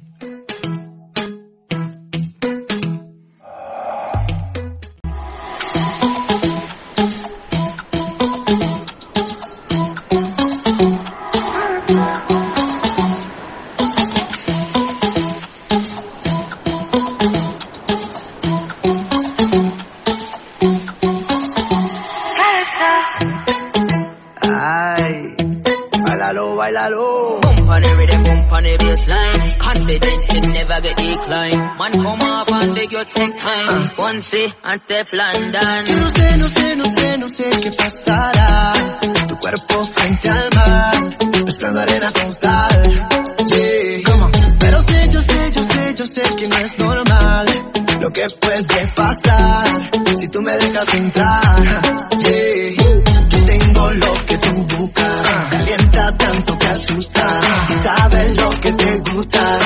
Bailalo. Bump on the rhythm, bump on the bassline. Confident you never get decline. Man, come off and beg your take time. Fonse and Steph London. Yo no sé qué pasará. Tu cuerpo frente al mar, mezclando arena con sal. Yeah. Come on. Pero yo sé que no es normal lo que puede pasar si tú me dejas entrar. Yeah. Yo tengo lo que tú buscas, calienta tanto que asusta. Sabes lo que te gusta,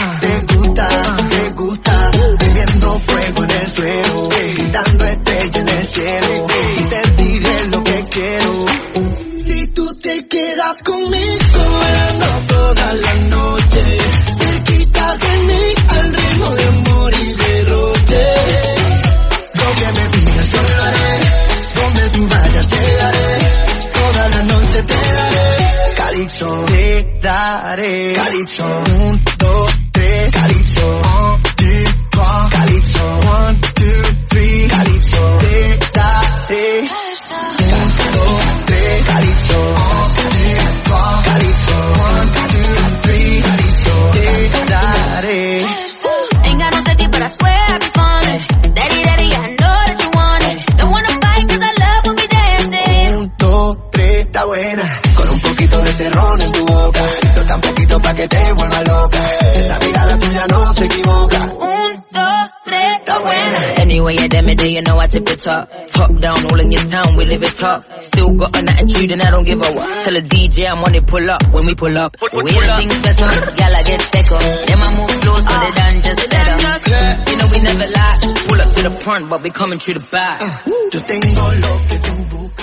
prendiendo fuego en el suelo, gritando estrella en el cielo. Y te diré lo que quiero. Si tú te quedas conmigo, bailando toda la noche, cerquita de mí, al ritmo de amor y derroche. Donde me pidas yo lo haré, donde tú vayas llegaré, toda la noche te daré. Calypso, te daré. Calypso, 1, 2, 3. Calypso, 1, 2, 3. Calypso, 1, 2, 3. Calypso, te daré. 1, 2, 3. Calypso, 1, 2, 3. Calypso, 1, 2, 3. Calypso, te daré. Ain't got no safety, but I swear I be falling. Daddy, I know that you want it. Don't wanna fight, cause I love when we dancing. 1, 2, 3, está buena. Con un poquito de cerrón en tu boca, no tan poquito pa' que te vuelva loca. Esa mirada tuya no se equivoca. 1, 2, 3, Está buena. Anyway, you damn it, you know I tip it top. Top down, all in your town, we live it top. Still got an attitude and I don't give a what. Tell the DJ I'm on it, pull up when we pull up. We the things better, y'all I get sicker. Then I move close so they done just better. You know we never lie. Pull up to the front, but we coming through the back. Yo tengo lo que tú buscas.